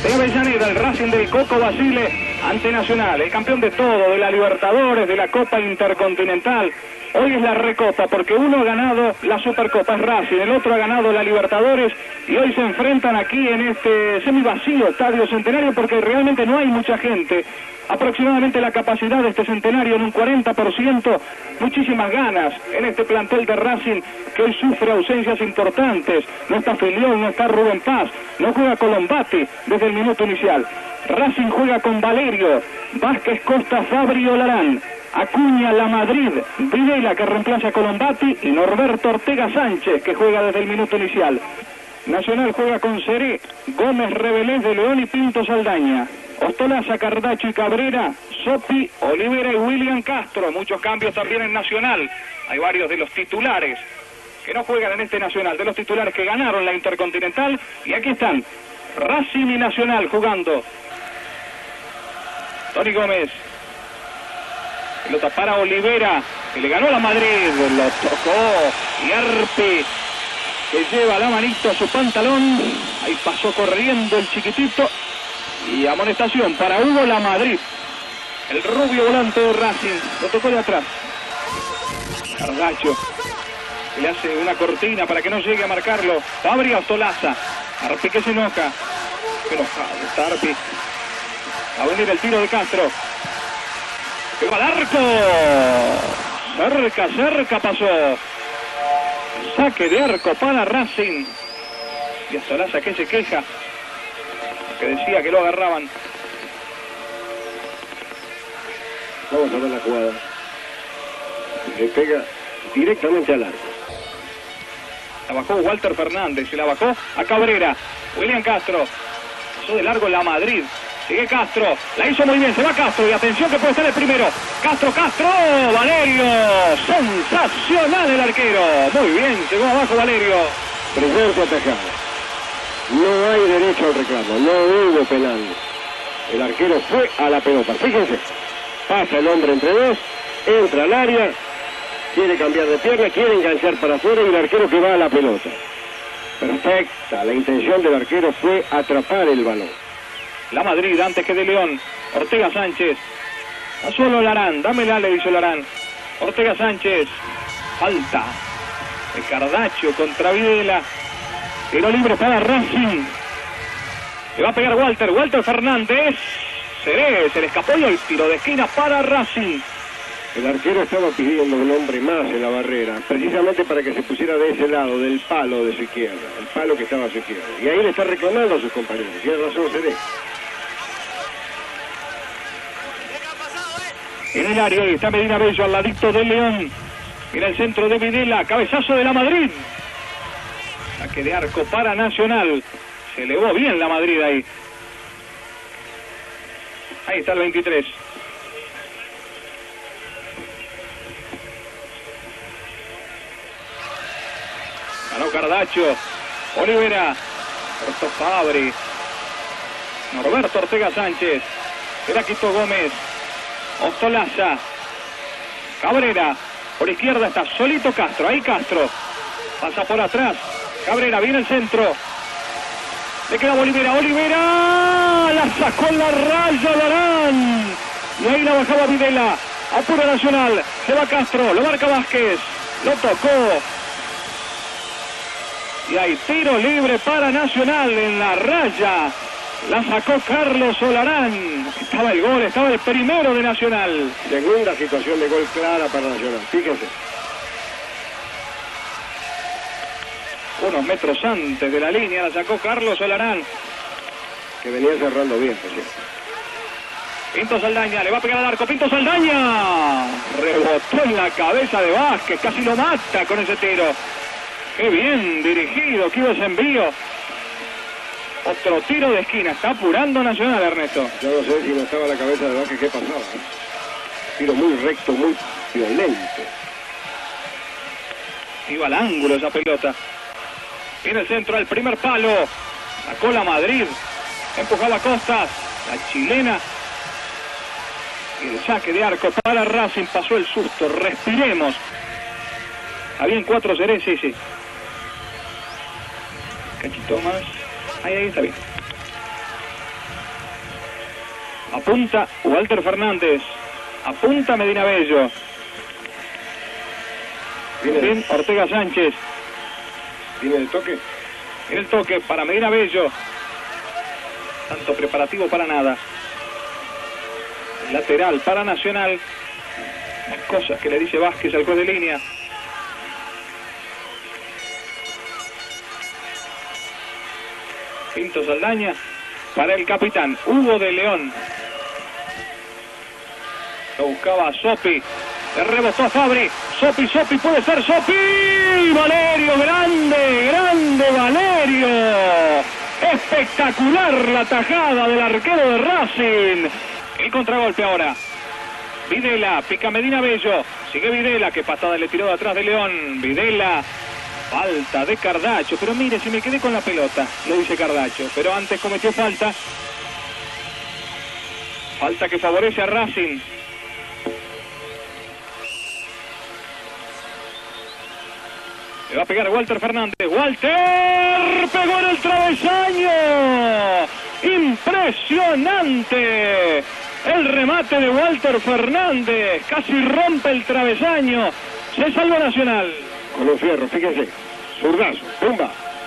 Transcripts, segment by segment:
de Avellaneda, el Racing del Coco Basile ante Nacional, el campeón de todo, de la Libertadores, de la Copa Intercontinental. Hoy es la Recopa, porque uno ha ganado la Supercopa, es Racing, el otro ha ganado la Libertadores, y hoy se enfrentan aquí en este semivacío Estadio Centenario, porque realmente no hay mucha gente. Aproximadamente la capacidad de este centenario en un 40%, muchísimas ganas en este plantel de Racing que hoy sufre ausencias importantes. No está Felión, no está Rubén Paz, no juega Colombati desde el minuto inicial. Racing juega con Valerio, Vázquez, Costa, Fabri, Olarán, Acuña, Lamadrid, Videla que reemplaza a Colombati y Norberto Ortega Sánchez que juega desde el minuto inicial. Nacional juega con Seré, Gómez, Revelés, de León y Pinto Saldaña. Ostolaza, Cardacho y Cabrera, Sopi, Olivera y William Castro. Muchos cambios también en Nacional. Hay varios de los titulares que no juegan en este Nacional, de los titulares que ganaron la Intercontinental. Y aquí están, Racing y Nacional jugando. Tony Gómez. Pelota para Olivera, que le ganó a la Madrid. Lo tocó y Arpe, que lleva la manito a su pantalón. Ahí pasó corriendo el chiquitito. Y amonestación para Hugo Lamadrid, el rubio volante de Racing. Lo tocó de atrás. Cardacho, que le hace una cortina para que no llegue a marcarlo. Fabri, Ostolaza. Arpi que se enoja. Qué enojado está Arpi. Va a venir el tiro de Castro. Que va al arco. Cerca pasó. Saque de arco para Racing. Y Ostolaza que se queja, que decía que lo agarraban. Vamos a ver la jugada. Le pega directamente al arco. La bajó Walter Fernández, se la bajó a Cabrera. William Castro. Pasó de largo la Madrid. Sigue Castro. La hizo muy bien, se va Castro. Y atención que puede estar el primero. Castro. Valerio. Sensacional el arquero. Muy bien, llegó abajo Valerio. Presente atajado. No hay derecho al reclamo, no hubo penal. El arquero fue a la pelota. Fíjense, pasa el hombre entre dos, entra al área, quiere cambiar de pierna, quiere enganchar para afuera y el arquero que va a la pelota. Perfecta, la intención del arquero fue atrapar el balón. La Madrid antes que de León. Ortega Sánchez. A solo Larán, dámela, le dice Larán. Ortega Sánchez. Falta de Cardacho contra Videla. Tiro libre para Racing. Le va a pegar Walter Fernández. Seré, se le escapó y el tiro de esquina para Racing. El arquero estaba pidiendo un hombre más en la barrera, precisamente para que se pusiera de ese lado, del palo de su izquierda, el palo que estaba a su izquierda. Y ahí le está reclamando a sus compañeros. Tiene razón Seré. En el área está Medina Bello al ladito de León. Mira el centro de Videla, cabezazo de la Madrid. Saque de arco para Nacional. Se elevó bien la Madrid ahí. Ahí está el 23. Ganó Cardacho. Olivera. Roberto Fabri. Norberto Ortega Sánchez. Heraquito Gómez. Ostolaza. Cabrera. Por izquierda está solito Castro. Ahí Castro. Pasa por atrás. Cabrera, viene el centro. Le queda Olivera. La sacó en la raya Larán. Y ahí la bajaba Videla. Apura Nacional. Se va Castro. Lo marca Vázquez. Lo tocó. Y hay tiro libre para Nacional en la raya. La sacó Carlos Olarán. Estaba el gol, estaba el primero de Nacional. Segunda situación de gol clara para Nacional. Fíjense. Unos metros antes de la línea la sacó Carlos Olarán. Que venía cerrando bien, por cierto. Pinto Saldaña, le va a pegar al arco. Pinto Saldaña. Rebotó en la cabeza de Vázquez. Casi lo mata con ese tiro. Qué bien dirigido que iba ese envío. Otro tiro de esquina. Está apurando Nacional, Ernesto. Yo no sé si no estaba la cabeza de Vázquez, ¿qué pasaba? Tiro muy recto, muy violento. Iba al ángulo esa pelota. Viene el centro al primer palo. Sacó la Madrid. Empujaba Costas. La chilena. Y el saque de arco para Racing. Pasó el susto. Respiremos. Habían 4 Seré, sí. Cachito más. Ahí está bien. Apunta Walter Fernández. Apunta Medina Bello. Bien, Ortega Sánchez. ¿Tiene el toque? En el toque para Medina Bello. Tanto preparativo para nada. Lateral para Nacional. Las cosas que le dice Vázquez al juez de línea. Pinto Saldaña para el capitán Hugo de León. Lo buscaba a Sopi. Le rebotó a Fabri. Sopi, puede ser Sopi. Valerio, grande Valerio. Espectacular la tajada del arquero de Racing. El contragolpe ahora. Videla, pica Medina Bello. Sigue Videla, que patada le tiró de atrás de León. Videla. Falta de Cardacho. Pero mire, si me quedé con la pelota, lo dice Cardacho. Pero antes cometió falta. Falta que favorece a Racing. Le va a pegar Walter Fernández. ¡Walter! ¡Pegó en el travesaño! ¡Impresionante! El remate de Walter Fernández. Casi rompe el travesaño. Se salva Nacional. Con un fierro, fíjense. Zurdazo, tumba.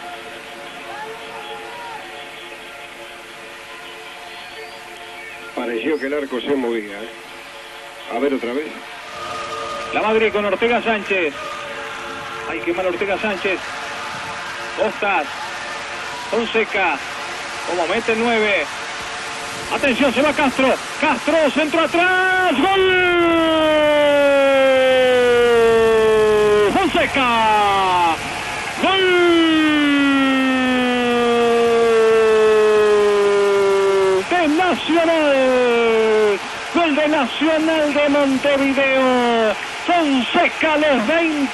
Pareció que el arco se movía. A ver otra vez. La Madrid con Ortega Sánchez. Ay, qué mal Ortega Sánchez. Costas. Fonseca. Como mete el 9. Atención, se va Castro. Castro, centro atrás. ¡Gol! Fonseca. ¡Gol! De Nacional. Gol de Nacional de Montevideo. Fonseca los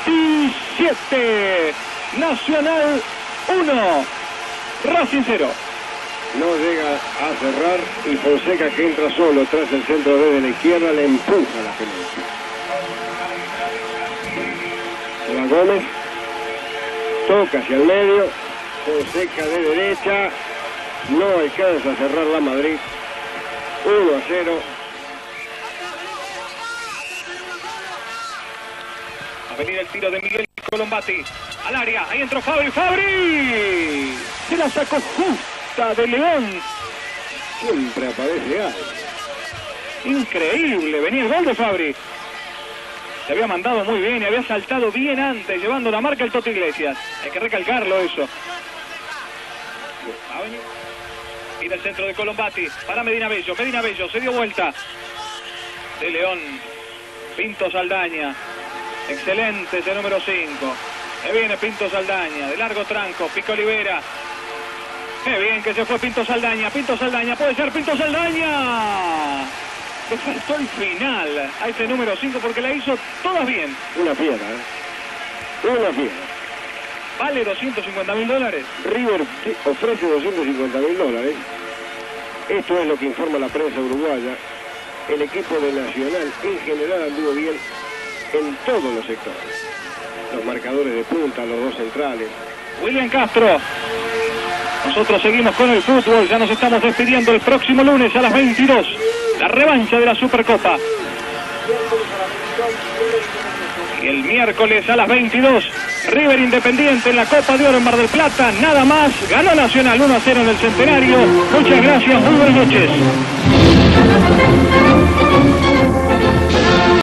27. Nacional 1. Racing 0. No llega a cerrar y Fonseca, que entra solo tras el centro desde la izquierda, le empuja la pelota. Se va Gómez. Toca hacia el medio. Fonseca de derecha. No alcanza a cerrar la Madrid. 1-0. Va a venir el tiro de Miguel Colombati. Al área. Ahí entró Fabri. ¡Fabri! Se la sacó justa de León. Siempre aparece algo. Increíble. Venía el gol de Fabri. Se había mandado muy bien y había saltado bien antes, llevando la marca el Toto Iglesias. Hay que recalcarlo eso. Mira el centro de Colombati para Medina Bello. Medina Bello se dio vuelta. De León. Pinto Saldaña. Excelente ese número 5. Que viene Pinto Saldaña. De largo tranco. Pico Olivera. Qué bien que se fue Pinto Saldaña. Pinto Saldaña. Puede ser Pinto Saldaña. Le faltó el final a ese número 5 porque la hizo todas bien. Una piedra, Una piedra. ¿Vale $250.000? River ofrece $250.000. Esto es lo que informa la prensa uruguaya. El equipo de Nacional en general anduvo bien en todos los sectores. Los marcadores de punta, los dos centrales. William Castro. Nosotros seguimos con el fútbol. Ya nos estamos despidiendo el próximo lunes a las 22. La revancha de la Supercopa. Y el miércoles a las 22. River Independiente en la Copa de Oro en Mar del Plata. Nada más. Ganó Nacional 1-0 en el Centenario. Muchas gracias. Muy buenas noches.